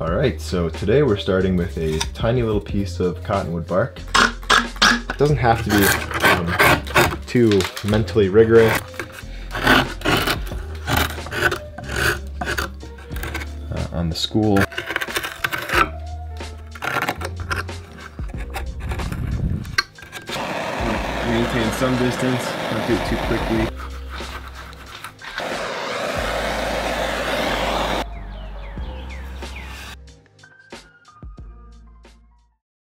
Alright, so today we're starting with a tiny little piece of cottonwood bark. It doesn't have to be too mentally rigorous. On the school. Maintain some distance, don't do it too quickly.